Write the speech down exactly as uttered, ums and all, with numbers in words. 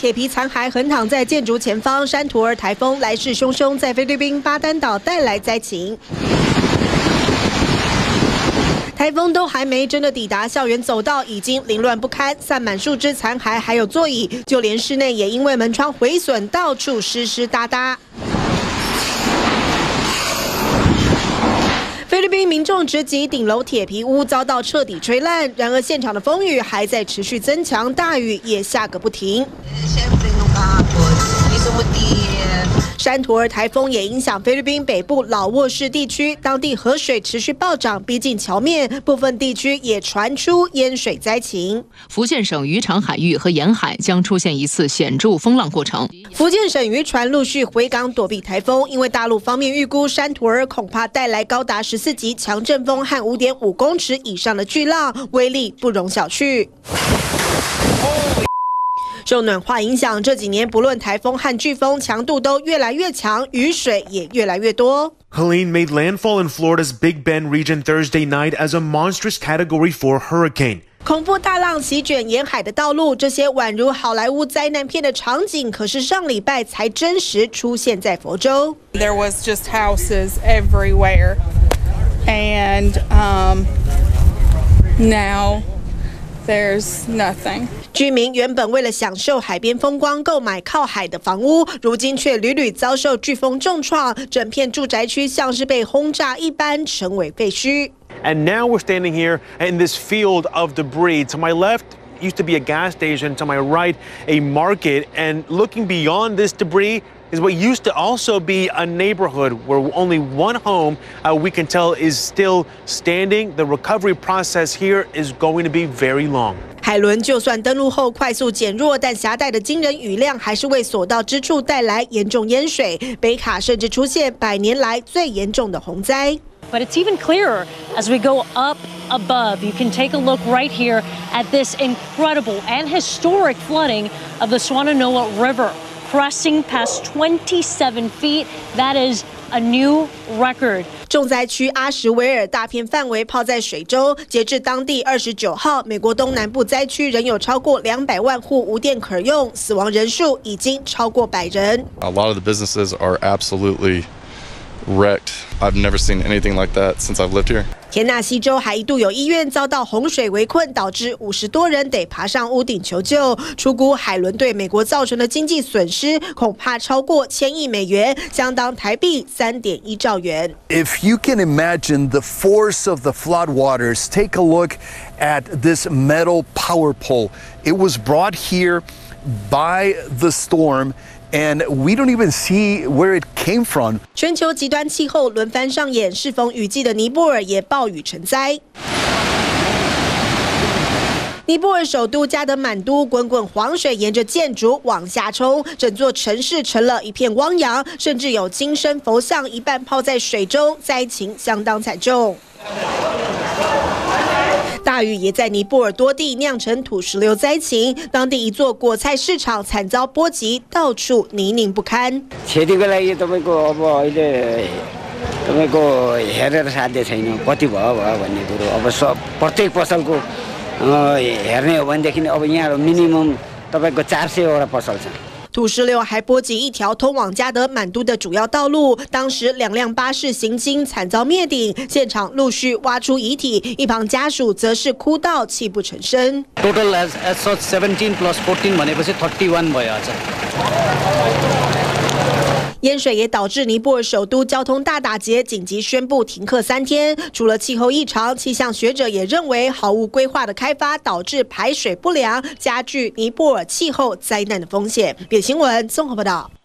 铁皮残骸横躺在建筑前方，山图尔台风来势汹汹，在菲律宾巴丹岛带来灾情。 台风都还没真的抵达校园走道，已经凌乱不堪，散满树枝残骸，还有座椅，就连室内也因为门窗毁损，到处湿湿哒哒。菲律宾民众直击顶楼铁皮屋，遭到彻底吹烂。然而现场的风雨还在持续增强，大雨也下个不停。 山图尔台风也影响菲律宾北部老挝市地区，当地河水持续暴涨，逼近桥面，部分地区也传出淹水灾情。 福建省渔场海域和沿海将出现一次显著风浪过程。 福建省渔船陆续回港躲避台风，因为大陆方面预估山图尔恐怕带来高达十四级强阵风和五点五公尺以上的巨浪，威力不容小觑。 受暖化影响，这几年不论台风和飓风强度都越来越强，雨水也越来越多。 Helene made landfall in Florida's Big Bend region Thursday night as a monstrous Category four hurricane. 恐怖大浪席卷沿海的道路，这些宛如好莱坞灾难片的场景，可是上礼拜才真实出现在佛州。 There was just houses everywhere, and um, now there's nothing. 居民原本为了享受海边风光，购买靠海的房屋，如今却屡屡遭受飓风重创，整片住宅区像是被轰炸一般，成为废墟。 And now we're standing here in this field of debris. To my left used to be a gas station. To my right, a market. And looking beyond this debris is what used to also be a neighborhood where only one home uh, we can tell is still standing. The recovery process here is going to be very long. 海伦就算登陆后快速减弱，但狭带的惊人雨量还是为所到之处带来严重淹水。北卡甚至出现百年来最严重的洪灾。 But it's even clearer as we go up above. You can take a look right here at this incredible and historic flooding of the Swannanoa River, crossing past twenty-seven feet. That is a new record. 重灾区阿什维尔大片范围泡在水中。截至当地二十九号，美国东南部灾区仍有超过两百万户无电可用，死亡人数已经超过百人。 A lot of the businesses are absolutely wrecked. I've never seen anything like that since I've lived here. 田纳西州还一度有医院遭到洪水围困，导致五十多人得爬上屋顶求救。初估海伦对美国造成的经济损失恐怕超过千亿美元，相当台币三点一兆元。 If you can imagine the force of the floodwaters, take a look at this metal power pole. It was brought here by the storm. And we don't even see where it came from. 全球极端气候轮番上演，适逢雨季的尼泊尔也暴雨成灾。尼泊尔首都加德满都，滚滚黄水沿着建筑往下冲，整座城市成了一片汪洋，甚至有金身佛像一半泡在水中，灾情相当惨重。 大雨也在尼泊尔多地酿成土石流灾情，当地一座果菜市场惨遭波及，到处泥泞不堪。 खेतीको लागि तपाईको अब अहिले तपाईको हेरेर साध्य छैन कति भयो भयो भन्ने कुरो अब सब प्रत्येक पसलको हेर्ने हो भनेदेखि अब यहाँ मिनिमम तपाईको चार सयवटा पसल छ। 土石流还波及一条通往加德满都的主要道路，当时两辆巴士行经惨遭灭顶，现场陆续挖出遗体，一旁家属则是哭到泣不成声。 Total as as such seventeen plus fourteen भनेपछि thirty-one भयो आज。 淹水也导致尼泊尔首都交通大打劫，紧急宣布停课三天。除了气候异常，气象学者也认为毫无规划的开发导致排水不良，加剧尼泊尔气候灾难的风险。别新闻综合报道。